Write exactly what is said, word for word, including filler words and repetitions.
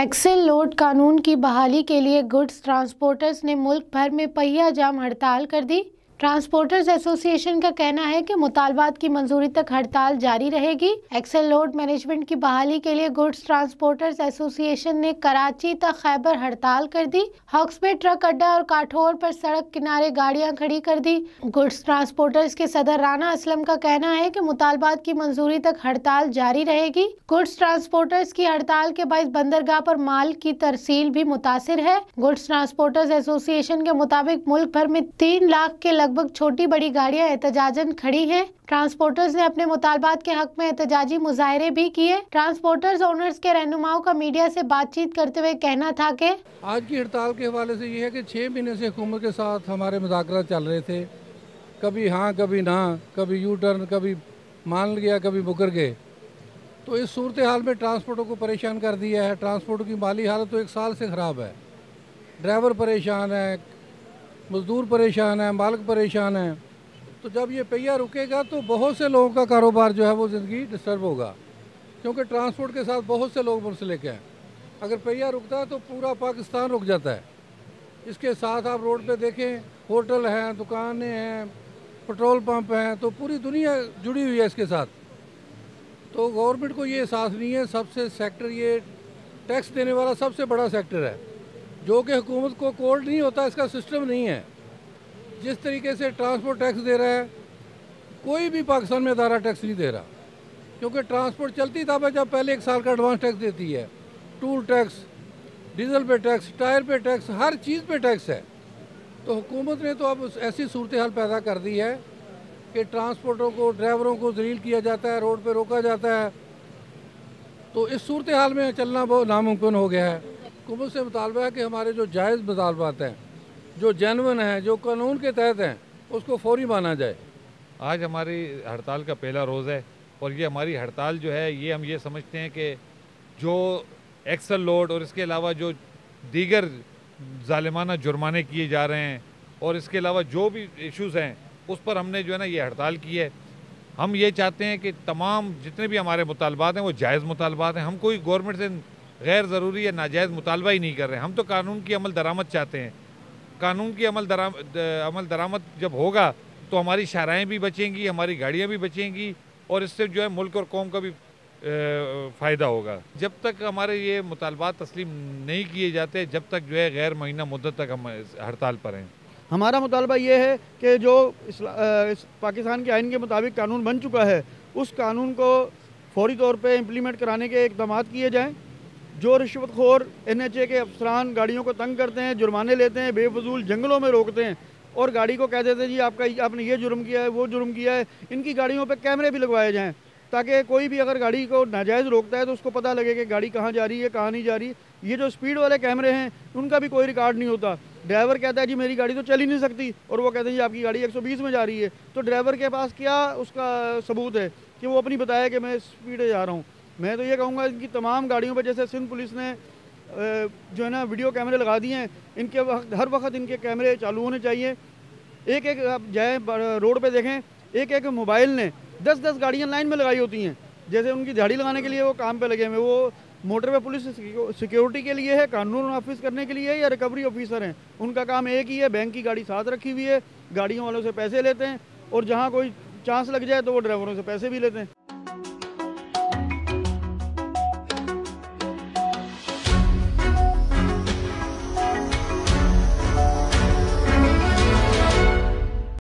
Excel load कानून की बहाली के लिए गुड्स ट्रांसपोर्टर्स ने मुल्क भर में पहिया जाम हड़ताल कर दी। ट्रांसपोर्टर्स एसोसिएशन का कहना है कि मुतालबात की मंजूरी तक हड़ताल जारी रहेगी। एक्सेल लोड मैनेजमेंट की बहाली के लिए गुड्स ट्रांसपोर्टर्स एसोसिएशन ने कराची तक खैबर हड़ताल कर दी। हॉक्स पे ट्रक अड्डा और काठौर पर सड़क किनारे गाड़ियां खड़ी कर दी। गुड्स ट्रांसपोर्टर्स के सदर राना असलम का कहना है कि मुतालबात की मंजूरी तक हड़ताल जारी रहेगी। गुड्स ट्रांसपोर्टर्स की हड़ताल के बायस बंदरगाह पर माल की तरसील भी मुतासिर है। गुड्स ट्रांसपोर्टर्स एसोसिएशन के मुताबिक मुल्क भर में तीन लाख के लगभग छोटी बड़ी गाड़ियां एहतजाजन खड़ी हैं। ट्रांसपोर्टर्स ने अपने मुतालबात के हक में एहतजाजी मुजाहरे भी किए। ट्रांसपोर्टर्स ओनर्स के रहनुमाओं का मीडिया से बातचीत करते हुए कहना था कि आज की हड़ताल के हवाले से ये है कि छः महीने से हुकूमत के साथ हमारे मुज़ाकरात चल रहे थे, कभी हाँ कभी ना, कभी यू टर्न, कभी मान गया कभी मुकर गए। तो इस सूरत हाल में ट्रांसपोर्टों को परेशान कर दिया है। ट्रांसपोर्ट की माली हालत तो एक साल से ख़राब है। ड्राइवर परेशान है, मज़दूर परेशान है, मालिक परेशान है। तो जब ये पहिया रुकेगा तो बहुत से लोगों का कारोबार जो है वो ज़िंदगी डिस्टर्ब होगा, क्योंकि ट्रांसपोर्ट के साथ बहुत से लोग मुंसलिक हैं। अगर पहिया रुकता है तो पूरा पाकिस्तान रुक जाता है। इसके साथ आप रोड पे देखें, होटल हैं, दुकानें हैं, पेट्रोल पंप हैं, तो पूरी दुनिया जुड़ी हुई है इसके साथ। तो गवर्नमेंट को ये एहसास नहीं है। सबसे सेक्टर ये टैक्स देने वाला सबसे बड़ा सेक्टर है, जो कि हुकूमत को कोड नहीं होता, इसका सिस्टम नहीं है। जिस तरीके से ट्रांसपोर्ट टैक्स दे रहा है, कोई भी पाकिस्तान में अदारा टैक्स नहीं दे रहा, क्योंकि ट्रांसपोर्ट चलती तब है जब पहले एक साल का एडवांस टैक्स देती है। टूल टैक्स, डीजल पे टैक्स, टायर पे टैक्स, हर चीज़ पे टैक्स है। तो हुकूमत ने तो अब ऐसी सूरत हाल पैदा कर दी है कि ट्रांसपोर्टरों को, ड्राइवरों को ज़लील किया जाता है, रोड पे रोका जाता है। तो इस सूरत हाल में चलना बहुत नामुमकिन हो गया है। हुकूमत से मुतालबा है कि हमारे जो जायज़ मुतालबात हैं, जो जेन्युइन हैं, जो कानून के तहत हैं, उसको फौरी माना जाए। आज हमारी हड़ताल का पहला रोज़ है और ये हमारी हड़ताल जो है ये हम ये समझते हैं कि जो एक्सेल लोड और इसके अलावा जो दीगर जालिमाना जुर्माने किए जा रहे हैं और इसके अलावा जो भी इश्यूज़ हैं उस पर हमने जो है ना ये हड़ताल की है। हम ये चाहते हैं कि तमाम जितने भी हमारे मुतालबात हैं वो जायज़ मुतालबात हैं। हम कोई गवर्नमेंट से गैर ज़रूरी या नाजायज़ मुतालबा ही नहीं कर रहे हैं। हम तो कानून की अमल दरामद चाहते हैं। कानून की अमल दरामद अमल दरामद जब होगा तो हमारी शाहराएँ भी बचेंगी, हमारी गाड़ियाँ भी बचेंगी और इससे जो है मुल्क और कौम का भी फ़ायदा होगा। जब तक हमारे ये मुतालबात तस्लीम नहीं किए जाते, जब तक जो है गैर महीना मुद्दत तक हम हड़ताल पर हैं। हमारा मुतालबा ये है कि जो इस, इस पाकिस्तान के आइन के मुताबिक कानून बन चुका है, उस कानून को फौरी तौर पे इम्प्लीमेंट कराने के इक़दाम किए जाएं। जो रिश्वतखोर एन एच ए के अफसरान गाड़ियों को तंग करते हैं, जुर्माने लेते हैं, बेफजूल जंगलों में रोकते हैं और गाड़ी को कह देते हैं जी आपका आपने ये जुर्म किया है, वो जुर्म किया है, इनकी गाड़ियों पे कैमरे भी लगवाए जाएं, ताकि कोई भी अगर गाड़ी को नाजायज़ रोकता है तो उसको पता लगे कि गाड़ी कहाँ जा रही है, कहाँ नहीं जा रही। ये जो स्पीड वाले कैमरे हैं उनका भी कोई रिकॉर्ड नहीं होता। ड्राइवर कहता है जी मेरी गाड़ी तो चल ही नहीं सकती और वो कहते हैं जी आपकी गाड़ी एक सौ बीस में जा रही है। तो ड्राइवर के पास क्या उसका सबूत है कि वो अपनी बताया कि मैं स्पीड से जा रहा हूँ। मैं तो ये कहूँगा इनकी तमाम गाड़ियों पर, जैसे सिंध पुलिस ने जो है ना वीडियो कैमरे लगा दिए हैं, इनके वक्त हर वक्त इनके कैमरे चालू होने चाहिए। एक एक आप जाए रोड पे देखें, एक एक मोबाइल ने दस दस गाड़ियाँ लाइन में लगाई होती हैं। जैसे उनकी दिहाड़ी लगाने के लिए वो काम पे लगे हुए, वो मोटर पे पुलिस सिक्योरिटी के लिए है, कानून ऑफिस करने के लिए है या रिकवरी ऑफिसर हैं, उनका काम एक ही है। बैंक की गाड़ी साथ रखी हुई है, गाड़ियों वालों से पैसे लेते हैं और जहाँ कोई चांस लग जाए तो वो ड्राइवरों से पैसे भी लेते हैं।